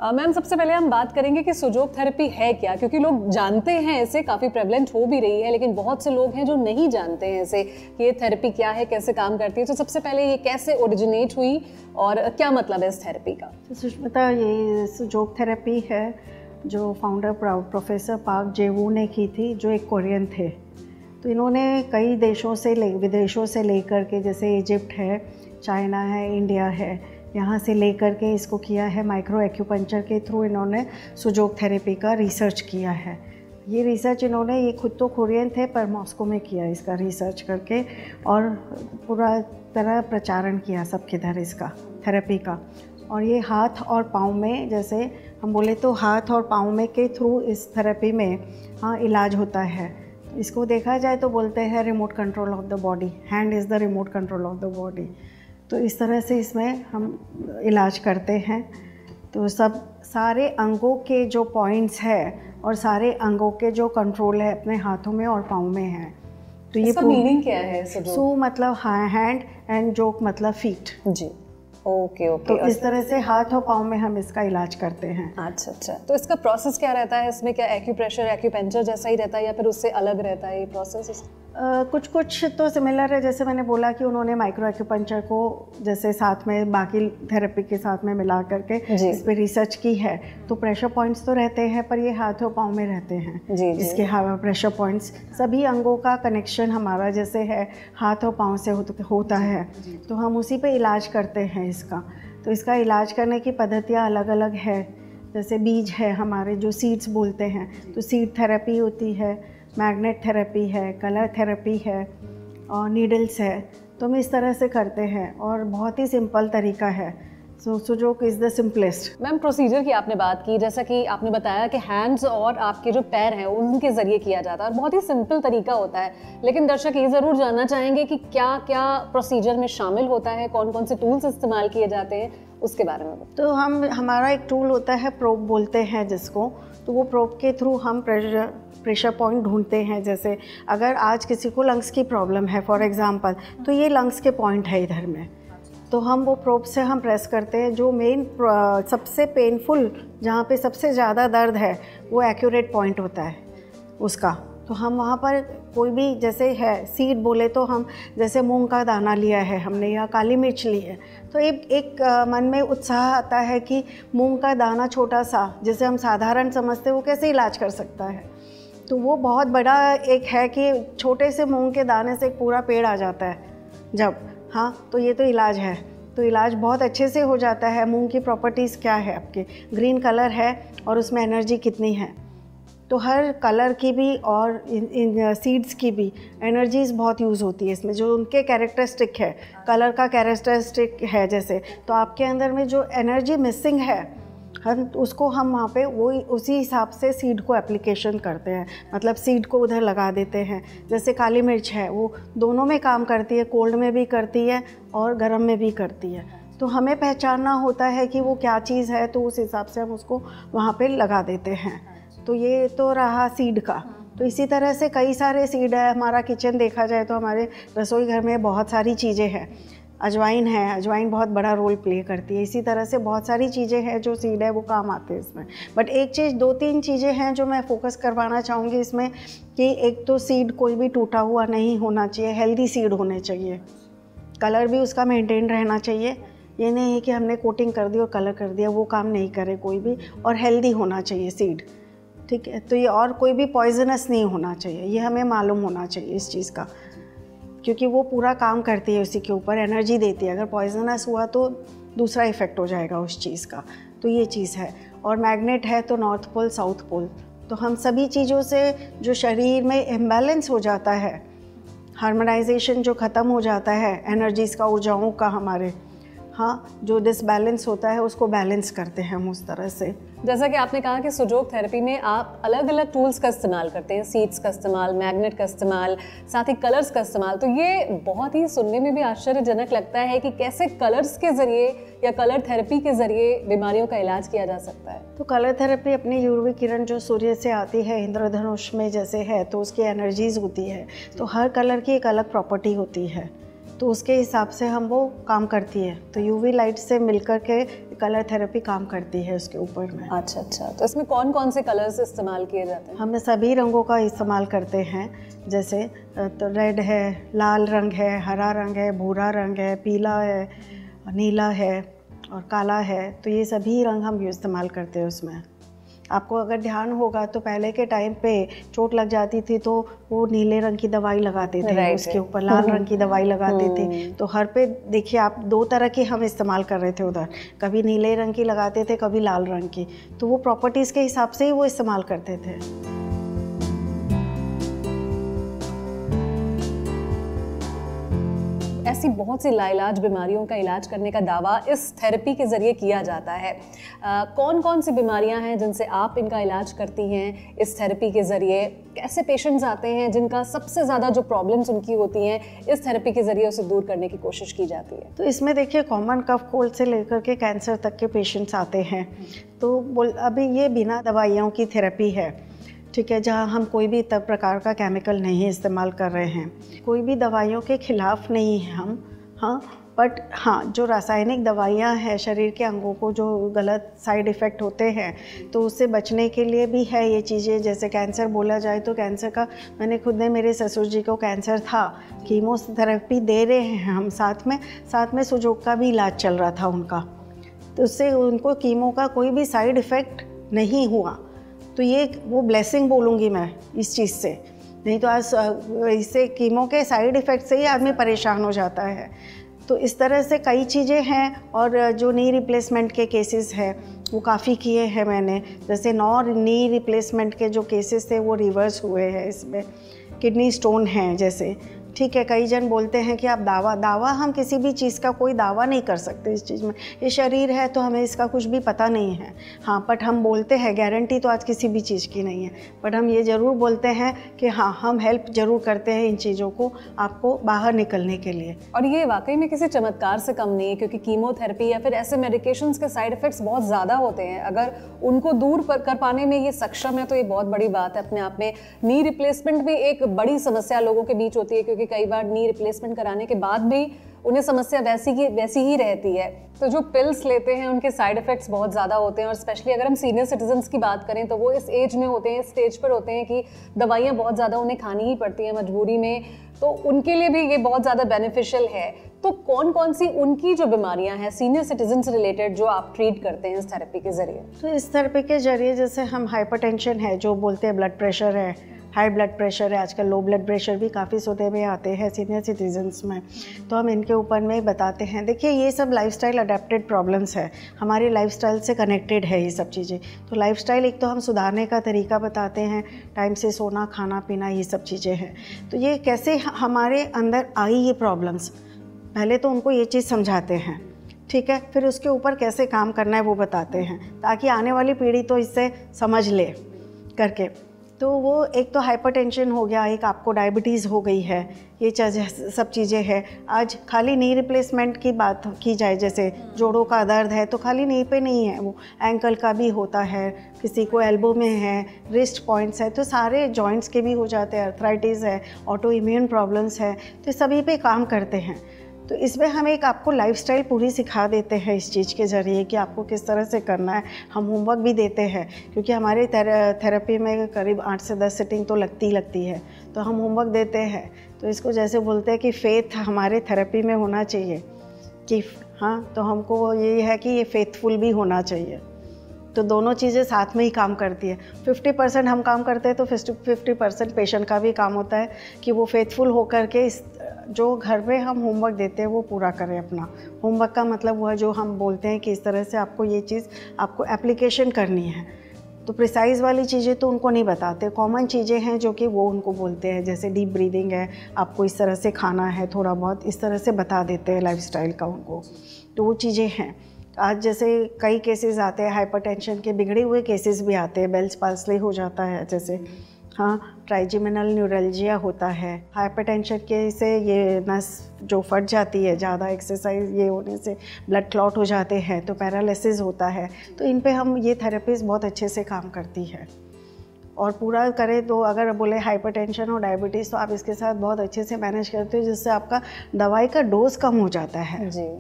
Ma'am सबसे पहले हम बात करेंगे कि सुजोक थेरेपी है क्या, क्योंकि लोग जानते हैं इसे, काफ़ी प्रेवलेंट हो भी रही है, लेकिन बहुत से लोग हैं जो नहीं जानते हैं इसे कि ये थेरेपी क्या है, कैसे काम करती है। तो सबसे पहले ये कैसे ओरिजिनेट हुई और क्या मतलब है इस थेरेपी का? तो सुष्मिता, ये सुजोक थेरेपी है जो फाउंडर प्रोफेसर पार्क जेवू ने की थी, जो एक कोरियन थे। तो इन्होंने कई देशों से विदेशों से लेकर के, जैसे इजिप्ट है, चाइना है, इंडिया है, यहाँ से लेकर के इसको किया है। माइक्रो एक्यूपंक्चर के थ्रू इन्होंने सुजोक थेरेपी का रिसर्च किया है। ये रिसर्च इन्होंने, ये खुद तो कोरियन थे पर मॉस्को में किया इसका रिसर्च करके, और पूरा तरह प्रचारण किया सबके इधर इसका थेरेपी का। और ये हाथ और पाँव में, जैसे हम बोले तो हाथ और पाँव में के थ्रू इस थेरेपी में इलाज होता है। इसको देखा जाए तो बोलते हैं remote control of the body, hand is the remote control of the body. तो इस तरह से इसमें हम इलाज करते हैं। तो सब सारे अंगों के जो पॉइंट्स है और सारे अंगों के जो कंट्रोल है अपने हाथों में और पाँव में है। तो ये मीनिंग क्या है? सू मतलब हैंड एंड जोक मतलब फीट। जी, ओके। तो इस तरह से हाथ और पाँव में हम इसका इलाज करते हैं। अच्छा। तो इसका प्रोसेस क्या रहता है? इसमें क्या एक्यूप्रेशर, एक्यूपेंचर जैसा ही रहता है या फिर उससे अलग रहता है ये प्रोसेस? कुछ तो सिमिलर है। जैसे मैंने बोला कि उन्होंने माइक्रो एक्यूपंक्चर को जैसे साथ में बाकी थेरेपी के साथ में मिला करके इस पर रिसर्च की है। तो प्रेशर पॉइंट्स तो रहते हैं, पर ये हाथ और पाँव में रहते हैं। जी। इसके प्रेशर पॉइंट्स सभी अंगों का कनेक्शन हमारा जैसे है हाथ और पाँव से होता है, तो हम उसी पे इलाज करते हैं इसका। तो इसका इलाज करने की पद्धतियाँ अलग अलग है। जैसे बीज है हमारे, जो सीड्स बोलते हैं, तो सीड थेरेपी होती है, मैग्नेट थेरेपी है, कलर थेरेपी है और नीडल्स है। तो हम इस तरह से करते हैं और बहुत ही सिंपल तरीका है। Sujok is the simplest. Ma'am procedure की आपने बात की, जैसा कि आपने बताया कि हैंड्स और आपके जो पैर हैं उनके ज़रिए किया जाता है और बहुत ही सिंपल तरीका होता है, लेकिन दर्शक ये ज़रूर जानना चाहेंगे कि क्या क्या प्रोसीजर में शामिल होता है, कौन कौन से टूल्स इस्तेमाल किए जाते हैं, उसके बारे में। तो हमारा एक टूल होता है, प्रोब बोलते हैं जिसको। तो वो प्रोब के थ्रू हम प्रेशर पॉइंट ढूंढते हैं। जैसे अगर आज किसी को लंग्स की प्रॉब्लम है फॉर एग्जांपल, तो ये लंग्स के पॉइंट है इधर में, तो हम वो प्रोब से हम प्रेस करते हैं। जो मेन सबसे पेनफुल, जहाँ पे सबसे ज़्यादा दर्द है, वो एक्यूरेट पॉइंट होता है उसका। तो हम वहाँ पर कोई भी, जैसे है सीड बोले तो हम जैसे मूंग का दाना लिया है हमने या काली मिर्च ली है, तो एक मन में उत्साह आता है कि मूंग का दाना छोटा सा, जैसे हम साधारण समझते हैं, वो कैसे इलाज कर सकता है। तो वो बहुत बड़ा एक है कि छोटे से मूंग के दाने से एक पूरा पेड़ आ जाता है जब, हाँ, तो ये तो इलाज है। तो इलाज बहुत अच्छे से हो जाता है। मूंग की प्रॉपर्टीज़ क्या है आपके, ग्रीन कलर है और उसमें एनर्जी कितनी है, तो हर कलर की भी और इन सीड्स की भी एनर्जीज़ बहुत यूज़ होती है इसमें, जो उनके कैरेक्टरिस्टिक है, कलर का कैरेक्टरिस्टिक है जैसे। तो आपके अंदर में जो एनर्जी मिसिंग है, हम उसको हम वहाँ पे वो उसी हिसाब से सीड को एप्लीकेशन करते हैं, मतलब सीड को उधर लगा देते हैं। जैसे काली मिर्च है, वो दोनों में काम करती है, कोल्ड में भी करती है और गर्म में भी करती है। तो हमें पहचानना होता है कि वो क्या चीज़ है, तो उस हिसाब से हम उसको वहाँ पे लगा देते हैं। तो ये तो रहा सीड का। तो इसी तरह से कई सारे सीड है। हमारा किचन देखा जाए तो हमारे रसोई घर में बहुत सारी चीज़ें हैं। अजवाइन है, अजवाइन बहुत बड़ा रोल प्ले करती है। इसी तरह से बहुत सारी चीज़ें हैं जो सीड है वो काम आते हैं इसमें। बट एक चीज़, 2-3 चीज़ें हैं जो मैं फोकस करवाना चाहूँगी इसमें, कि एक तो सीड कोई भी टूटा हुआ नहीं होना चाहिए, हेल्दी सीड होने चाहिए। कलर भी उसका मेंटेन रहना चाहिए। ये नहीं है कि हमने कोटिंग कर दी और कलर कर दिया, वो काम नहीं करे कोई भी। और हेल्दी होना चाहिए सीड, ठीक है। तो ये, और कोई भी पॉइजनस नहीं होना चाहिए, ये हमें मालूम होना चाहिए इस चीज़ का, क्योंकि वो पूरा काम करती है उसी के ऊपर, एनर्जी देती है। अगर पॉइजनस हुआ तो दूसरा इफ़ेक्ट हो जाएगा उस चीज़ का। तो ये चीज़ है। और मैग्नेट है तो नॉर्थ पोल, साउथ पोल। तो हम सभी चीज़ों से जो शरीर में इम्बैलेंस हो जाता है, हार्मोनाइजेशन जो ख़त्म हो जाता है एनर्जीज़ का, ऊर्जाओं का हमारे, हाँ, जो डिसबैलेंस होता है उसको बैलेंस करते हैं हम उस तरह से। जैसा कि आपने कहा कि सुजोक थेरेपी में आप अलग अलग टूल्स का इस्तेमाल करते हैं, सीड्स का इस्तेमाल, मैग्नेट का इस्तेमाल, साथ ही कलर्स का इस्तेमाल। तो ये बहुत ही सुनने में भी आश्चर्यजनक लगता है कि कैसे कलर्स के ज़रिए या कलर थेरेपी के ज़रिए बीमारियों का इलाज किया जा सकता है। तो कलर थेरेपी अपनी यूवी किरण जो सूर्य से आती है, इंद्रधनुष में जैसे है, तो उसकी एनर्जीज़ होती है। तो हर कलर की एक अलग प्रॉपर्टी होती है। तो तो उसके हिसाब से हम वो काम करती है। तो यूवी लाइट से मिलकर के कलर थेरेपी काम करती है उसके ऊपर में। अच्छा, तो इसमें कौन कौन से कलर्स इस्तेमाल किए जाते हैं? हम सभी रंगों का इस्तेमाल करते हैं, जैसे तो रेड है, लाल रंग है, हरा रंग है, भूरा रंग है, पीला है, नीला है और काला है। तो ये सभी रंग हम इस्तेमाल करते हैं उसमें। आपको अगर ध्यान होगा तो पहले के टाइम पे चोट लग जाती थी तो वो नीले रंग की दवाई लगाते थे, उसके ऊपर लाल रंग की दवाई लगाते थे। तो हर पे देखिए आप 2 तरह की हम इस्तेमाल कर रहे थे उधर, कभी नीले रंग की लगाते थे, कभी लाल रंग की। तो वो प्रॉपर्टीज़ के हिसाब से ही वो इस्तेमाल करते थे। ऐसी बहुत सी लाइलाज बीमारियों का इलाज करने का दावा इस थेरेपी के ज़रिए किया जाता है। कौन कौन सी बीमारियां हैं जिनसे आप इनका इलाज करती हैं इस थेरेपी के ज़रिए? कैसे पेशेंट्स आते हैं जिनका सबसे ज़्यादा जो प्रॉब्लम्स उनकी होती हैं इस थेरेपी के ज़रिए उसे दूर करने की कोशिश की जाती है? तो इसमें देखिए कॉमन कफ कोल्ड से लेकर के कैंसर तक के पेशेंट्स आते हैं। तो अभी ये बिना दवाइयों की थेरेपी है, ठीक है, जहाँ हम कोई भी प्रकार का केमिकल नहीं इस्तेमाल कर रहे हैं, कोई भी दवाइयों के खिलाफ नहीं है हम। हाँ, बट हाँ, जो रासायनिक दवाइयाँ हैं शरीर के अंगों को जो गलत साइड इफ़ेक्ट होते हैं तो उससे बचने के लिए भी है ये चीज़ें। जैसे कैंसर बोला जाए तो कैंसर का मैंने खुद ने, मेरे ससुर जी को कैंसर था, कीमोथेरेपी दे रहे हैं हम, साथ में सुजोक का भी इलाज चल रहा था उनका। तो उससे उनको कीमो का कोई भी साइड इफ़ेक्ट नहीं हुआ। तो ये वो ब्लेसिंग बोलूँगी मैं इस चीज़ से, नहीं तो आज इससे कीमो के साइड इफ़ेक्ट से ही आदमी परेशान हो जाता है। तो इस तरह से कई चीज़ें हैं। और जो नी रिप्लेसमेंट के केसेस हैं वो काफ़ी किए हैं मैंने। जैसे 9 नी रिप्लेसमेंट के जो केसेस थे वो रिवर्स हुए हैं। इसमें किडनी स्टोन हैं जैसे, ठीक है, कई जन बोलते हैं कि आप दावा हम किसी भी चीज़ का कोई दावा नहीं कर सकते इस चीज़ में, ये शरीर है तो हमें इसका कुछ भी पता नहीं है। हाँ, बट हम बोलते हैं, गारंटी तो आज किसी भी चीज़ की नहीं है, बट हम ये ज़रूर बोलते हैं कि हाँ, हम हेल्प ज़रूर करते हैं इन चीज़ों को आपको बाहर निकलने के लिए। और ये वाकई में किसी चमत्कार से कम नहीं है, क्योंकि कीमोथेरेपी या फिर ऐसे मेडिकेशंस के साइड इफ़ेक्ट्स बहुत ज़्यादा होते हैं। अगर उनको दूर कर पाने में ये सक्षम है तो ये बहुत बड़ी बात है अपने आप में। नी रिप्लेसमेंट भी एक बड़ी समस्या लोगों के बीच होती है, क्योंकि कई बार नी रिप्लेसमेंट कराने के बाद भी उन्हें समस्या वैसी ही रहती है। तो जो पिल्स लेते हैं उनके साइड इफ़ेक्ट्स बहुत ज़्यादा होते हैं, और स्पेशली अगर हम सीनियर सिटीजन्स की बात करें तो वो इस एज में होते हैं, इस स्टेज पर होते हैं कि दवाइयाँ बहुत ज़्यादा उन्हें खानी ही पड़ती हैं मजबूरी में, तो उनके लिए भी ये बहुत ज़्यादा बेनिफिशियल है। तो कौन कौन सी उनकी जो बीमारियां हैं सीनियर सिटीजन से रिलेटेड जो आप ट्रीट करते हैं इस थेरेपी के ज़रिए? तो इस थेरेपी के ज़रिए जैसे हम हाइपरटेंशन है, जो बोलते हैं ब्लड प्रेशर है, हाई ब्लड प्रेशर है, आजकल लो ब्लड प्रेशर भी काफ़ी सुनने में आते हैं सीनियर सिटीजन्स में, तो हम इनके ऊपर में बताते हैं। देखिए ये सब लाइफस्टाइल अडेप्टेड प्रॉब्लम्स है, हमारे लाइफस्टाइल से कनेक्टेड है ये सब चीज़ें। तो लाइफस्टाइल एक तो हम सुधारने का तरीका बताते हैं, टाइम से सोना, खाना पीना, ये सब चीज़ें हैं। तो ये कैसे हमारे अंदर आई ये प्रॉब्लम्स, पहले तो उनको ये चीज़ समझाते हैं, ठीक है, फिर उसके ऊपर कैसे काम करना है वो बताते हैं, ताकि आने वाली पीढ़ी तो इससे समझ ले करके। तो वो एक तो हाइपरटेंशन हो गया, एक आपको डायबिटीज़ हो गई है, ये सब चीज़ें हैं। आज खाली नी रिप्लेसमेंट की बात की जाए, जैसे जोड़ों का दर्द है तो खाली नी पे नहीं है, वो एंकल का भी होता है, किसी को एल्बो में है, रिस्ट पॉइंट्स है, तो सारे जॉइंट्स के भी हो जाते हैं, अर्थराइटिस है, ऑटो इम्यून प्रॉब्लम्स है, तो सभी पे काम करते हैं। तो इसमें हम एक आपको लाइफस्टाइल पूरी सिखा देते हैं इस चीज़ के ज़रिए कि आपको किस तरह से करना है। हम होमवर्क भी देते हैं, क्योंकि हमारे थेरेपी में करीब 8 से 10 सिटिंग तो लगती है, तो हम होमवर्क देते हैं। तो इसको जैसे बोलते हैं कि फेथ हमारे थेरेपी में होना चाहिए कि हाँ, तो हमको ये है कि ये फेथफुल भी होना चाहिए। तो दोनों चीज़ें साथ में ही काम करती है। 50% हम काम करते हैं तो 50% पेशेंट का भी काम होता है कि वो फेथफुल होकर के इस जो घर में हम होमवर्क देते हैं वो पूरा करें अपना। होमवर्क का मतलब वो है जो हम बोलते हैं कि इस तरह से आपको ये चीज़ आपको एप्लीकेशन करनी है। तो प्रिसाइज़ वाली चीज़ें तो उनको नहीं बताते, कॉमन चीज़ें हैं जो कि वो उनको बोलते हैं, जैसे डीप ब्रीदिंग है, आपको इस तरह से खाना है, थोड़ा बहुत इस तरह से बता देते हैं लाइफस्टाइल का उनको। तो वो चीज़ें हैं। आज जैसे कई केसेस आते हैं हाइपरटेंशन के, बिगड़े हुए केसेस भी आते हैं, बेल्स पाल्सी हो जाता है जैसे, हाँ, ट्राइजेमिनल न्यूरल्जिया होता है। हाइपरटेंशन के से ये नस जो फट जाती है, ज़्यादा एक्सरसाइज ये होने से ब्लड क्लॉट हो जाते हैं, तो पैरालिसिस होता है। तो इन पे हम ये थेरेपीज बहुत अच्छे से काम करती है। और पूरा करें तो अगर बोले हाइपरटेंशन और डायबिटीज़ तो आप इसके साथ बहुत अच्छे से मैनेज करते हो, जिससे आपका दवाई का डोज कम हो जाता है। जी।